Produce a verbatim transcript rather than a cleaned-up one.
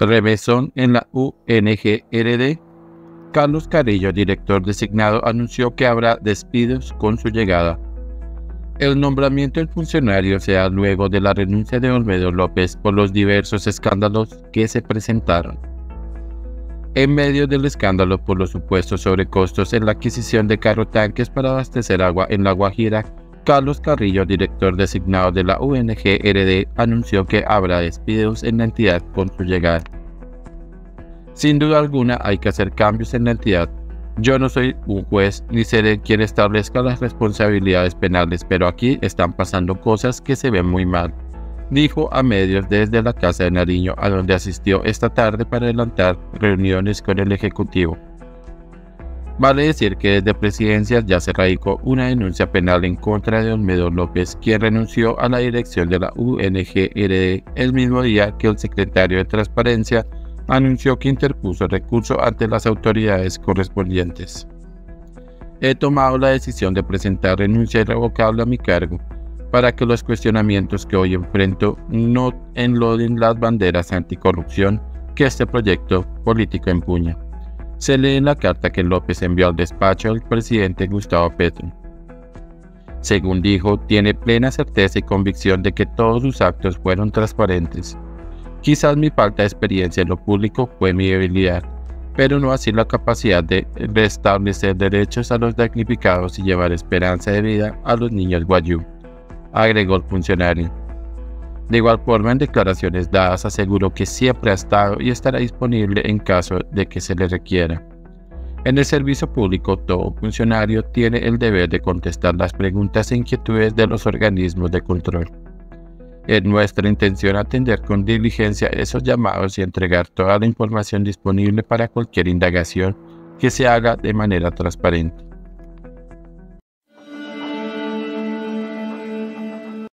Remesón en la U N G R D. Carlos Carrillo, director designado, anunció que habrá despidos con su llegada. El nombramiento del funcionario se da luego de la renuncia de Olmedo López por los diversos escándalos que se presentaron. En medio del escándalo por los supuestos sobrecostos en la adquisición de carrotanques para abastecer agua en La Guajira, Carlos Carrillo, director designado de la U N G R D, anunció que habrá despidos en la entidad con su llegada. Sin duda alguna hay que hacer cambios en la entidad. Yo no soy un juez ni seré quien establezca las responsabilidades penales, pero aquí están pasando cosas que se ven muy mal, dijo a medios desde la Casa de Nariño, a donde asistió esta tarde para adelantar reuniones con el Ejecutivo. Vale decir que desde Presidencias ya se radicó una denuncia penal en contra de Olmedo López, quien renunció a la dirección de la U N G R D el mismo día que el secretario de Transparencia anunció que interpuso recurso ante las autoridades correspondientes. He tomado la decisión de presentar renuncia irrevocable a mi cargo, para que los cuestionamientos que hoy enfrento no enloden las banderas anticorrupción que este proyecto político empuña. Se lee en la carta que López envió al despacho del presidente Gustavo Petro. Según dijo, tiene plena certeza y convicción de que todos sus actos fueron transparentes. Quizás mi falta de experiencia en lo público fue mi debilidad, pero no así la capacidad de restablecer derechos a los damnificados y llevar esperanza de vida a los niños guayú, agregó el funcionario. De igual forma, en declaraciones dadas, aseguró que siempre ha estado y estará disponible en caso de que se le requiera. En el servicio público, todo funcionario tiene el deber de contestar las preguntas e inquietudes de los organismos de control. Es nuestra intención atender con diligencia esos llamados y entregar toda la información disponible para cualquier indagación que se haga de manera transparente.